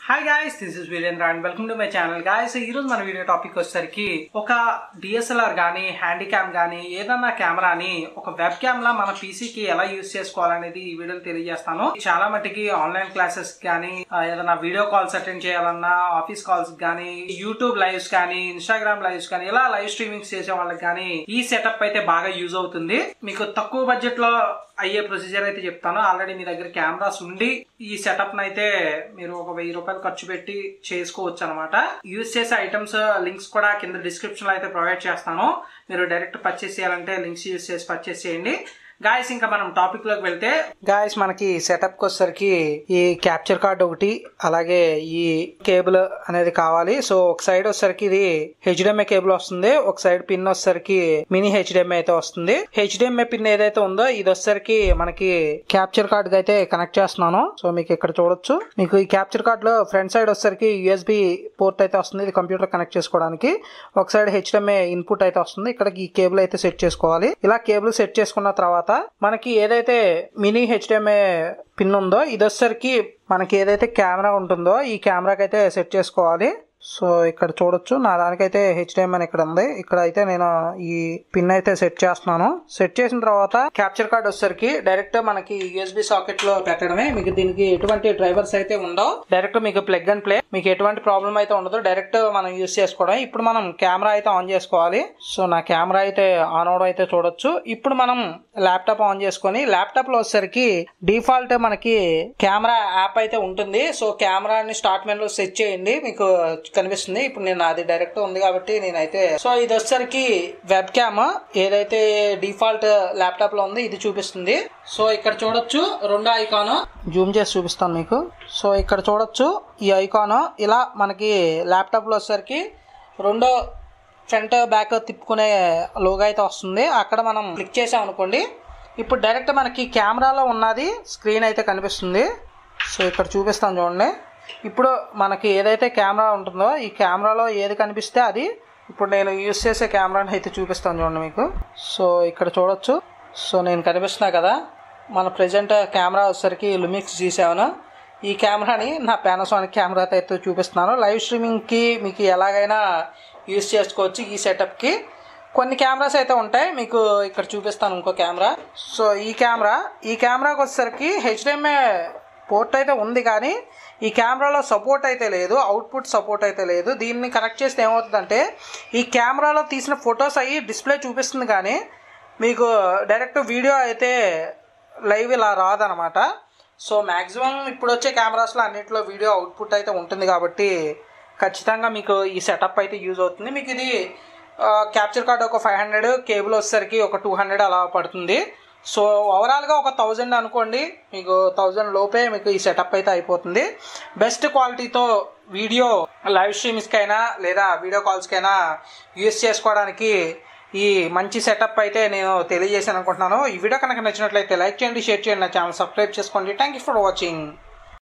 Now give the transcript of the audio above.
Hi guys, this is Virendra and welcome to my channel guys. ఈ రోజు మన video topic వచ్చేసరికి ఒక డిఎస్ఎల్ఆర్ గానీ హ్యాండీ క్యామ్ గానీ ఏదన్నా కెమెరాని ఒక వెబ్ క్యామ్ లా మన పీసీకి ఎలా యూజ్ చేసుకోవాలనేది ఈ వీడియోలో తెలియజేస్తాను. చాలా మట్టికి ఆన్లైన్ క్లాసెస్ గానీ ఏదైనా వీడియో కాల్స్ అటెండ్ చేయాలన్నా, ఆఫీస్ కాల్స్ గానీ, యూట్యూబ్ లైవ్స్ కానీ, ఇన్స్టాగ్రామ్ లైవ్స్ కానీ ఇలా లైవ్ స్ట్రీమింగ్స్ చేసే వాళ్ళకి కానీ ఈ సెటప్ అయితే బాగా యూజ్ అవుతుంది. మీకు తక్కువ బడ్జెట్ లో అయ్యే ప్రొసీజర్ అయితే చెప్తాను. ఆల్రెడీ మీ దగ్గర కెమెరాస్ ఉండి ఈ సెటప్ నైతే మీరు ఒక 1000 రూపాయలు ఖర్చు పెట్టి చేసుకోవచ్చు అనమాట. యూజ్ చేసే ఐటమ్స్ లింక్స్ కూడా కింద డిస్క్రిప్షన్ లో అయితే ప్రొవైడ్ చేస్తాను. మీరు డైరెక్ట్ పర్చేస్ చేయాలంటే లింక్స్ యూజ్ చేసి పర్చేస్ చేయండి. గాయస్, ఇంకా మనం టాపిక్ లోకి వెళ్తే గాయస్, మనకి సెటప్ కి వచ్చేసరికి ఈ క్యాప్చర్ కార్డ్ ఒకటి, అలాగే ఈ కేబుల్ అనేది కావాలి. సో ఒక సైడ్ వచ్చేసరికి ఇది హెచ్డిఎంఐ కేబుల్ వస్తుంది, ఒక సైడ్ పిన్ వచ్చేసరికి మినీ హెచ్డిఎంఐ అయితే వస్తుంది. హెచ్డిఎంఐ పిన్ ఏదైతే ఉందో ఇది వచ్చేసరికి మనకి క్యాప్చర్ కార్డ్ కి అయితే కనెక్ట్ చేస్తున్నాను. సో మీకు ఇక్కడ చూడొచ్చు, మీకు ఈ క్యాప్చర్ కార్డ్ లో ఫ్రంట్ సైడ్ వచ్చేసరికి యూఎస్బి పోర్ట్ అయితే వస్తుంది, ఇది కంప్యూటర్ కనెక్ట్ చేసుకోవడానికి. ఒక సైడ్ హెచ్డిఎంఐ ఇన్పుట్ అయితే వస్తుంది. ఇక్కడ ఈ కేబుల్ అయితే సెట్ చేసుకోవాలి. ఇలా కేబుల్ సెట్ చేసుకున్న తర్వాత మనకి ఏదైతే మినీ హెచ్డిఎంఐ పిన్ ఉందో ఇది వచ్చేసరికి మనకి ఏదైతే కెమెరా ఉంటుందో ఈ కెమెరాకి అయితే సెట్ చేసుకోవాలి. సో ఇక్కడ చూడొచ్చు, నా దానికైతే హెచ్డిఎంఐ ఇక్కడ ఉంది. ఇక్కడ అయితే నేను ఈ పిన్ అయితే సెట్ చేస్తున్నాను. సెట్ చేసిన తర్వాత క్యాప్చర్ కార్డ్ వచ్చేసరికి డైరెక్ట్ మనకి యూఎస్బి సాకెట్ లో పెట్టడమే. మీకు దీనికి ఎటువంటి డ్రైవర్స్ అయితే ఉండవు. డైరెక్ట్ మీకు ప్లగ్ అండ్ ప్లే, మీకు ఎటువంటి ప్రాబ్లం అయితే ఉండదు. డైరెక్ట్ మనం యూజ్ చేసుకోవడం. ఇప్పుడు మనం కెమెరా అయితే ఆన్ చేసుకోవాలి. సో నా కెమెరా అయితే ఆన్ అవడం అయితే చూడొచ్చు. ఇప్పుడు మనం ల్యాప్టాప్ ఆన్ చేసుకొని, ల్యాప్టాప్ లో వచ్చేసరికి డిఫాల్ట్ మనకి కెమెరా యాప్ అయితే ఉంటుంది. సో కెమెరాని స్టార్ట్ మెనూలో సెట్ చేయండి, మీకు కనిపిస్తుంది. ఇప్పుడు నేను అది డైరెక్ట్ ఉంది కాబట్టి నేనైతే, సో ఇది వచ్చేసరికి వెబ్ క్యామ్ ఏదైతే డిఫాల్ట్ ల్యాప్టాప్ లో ఉంది ఇది చూపిస్తుంది. సో ఇక్కడ చూడొచ్చు రెండో ఐకాన్, జూమ్ చేసి చూపిస్తాను మీకు. సో ఇక్కడ చూడొచ్చు ఈ ఐకాన్ ఇలా మనకి ల్యాప్టాప్ లో వచ్చేసరికి రెండో ఫ్రంట్ బ్యాక్ తిప్పుకునే లోగో అయితే వస్తుంది. అక్కడ మనం క్లిక్ చేసాం అనుకోండి, ఇప్పుడు డైరెక్ట్ మనకి కెమెరాలో ఉన్నది స్క్రీన్ అయితే కనిపిస్తుంది. సో ఇక్కడ చూపిస్తాను చూడండి. ఇప్పుడు మనకి ఏదైతే కెమెరా ఉంటుందో ఈ కెమెరాలో ఏది కనిపిస్తే అది ఇప్పుడు నేను యూజ్ చేసే కెమెరాని అయితే చూపిస్తాను చూడండి మీకు. సో ఇక్కడ చూడొచ్చు, సో నేను కనిపిస్తున్నా కదా, మన ప్రజెంట్ కెమెరా వచ్చేసరికి లుమిక్స్ G7. ఈ కెమెరాని నా పానాసోనిక్ కెమెరాతో అయితే చూపిస్తున్నాను. లైవ్ స్ట్రీమింగ్కి మీకు ఎలాగైనా యూజ్ చేసుకోవచ్చు ఈ సెటప్కి. కొన్ని కెమెరాస్ అయితే ఉంటాయి, మీకు ఇక్కడ చూపిస్తాను ఇంకో కెమెరా. సో ఈ కెమెరాకి వచ్చేసరికి హెచ్డిఎంఐ పోర్ట్ అయితే ఉంది, కానీ ఈ కెమెరాలో సపోర్ట్ అయితే లేదు, అవుట్పుట్ సపోర్ట్ అయితే లేదు. దీన్ని కనెక్ట్ చేస్తే ఏమవుతుందంటే ఈ కెమెరాలో తీసిన ఫొటోస్ అయ్యి డిస్ప్లే చూపిస్తుంది, కానీ మీకు డైరెక్ట్ వీడియో అయితే లైవ్ ఇలా రాదనమాట. సో మ్యాక్సిమం ఇప్పుడు వచ్చే కెమెరాస్లో అన్నింటిలో వీడియో అవుట్పుట్ అయితే ఉంటుంది, కాబట్టి ఖచ్చితంగా మీకు ఈ సెటప్ అయితే యూజ్ అవుతుంది. మీకు ఇది క్యాప్చర్ కార్డ్ ఒక 500, కేబుల్ వచ్చేసరికి ఒక 200 అలా పడుతుంది. సో ఓవరాల్గా ఒక 1000 అనుకోండి, మీకు 1000 లోపే మీకు ఈ సెటప్ అయితే అయిపోతుంది. బెస్ట్ క్వాలిటీతో వీడియో లైవ్ స్ట్రీమ్స్కైనా లేదా వీడియో కాల్స్కైనా యూజ్ చేసుకోవడానికి ఈ మంచి సెటప్ అయితే నేను తెలియజేసాను అనుకుంటున్నాను. ఈ వీడియో కనుక నచ్చినట్లయితే లైక్ చేయండి, షేర్ చేయండి, నా ఛానల్ సబ్స్క్రైబ్ చేసుకోండి. Thank you for watching.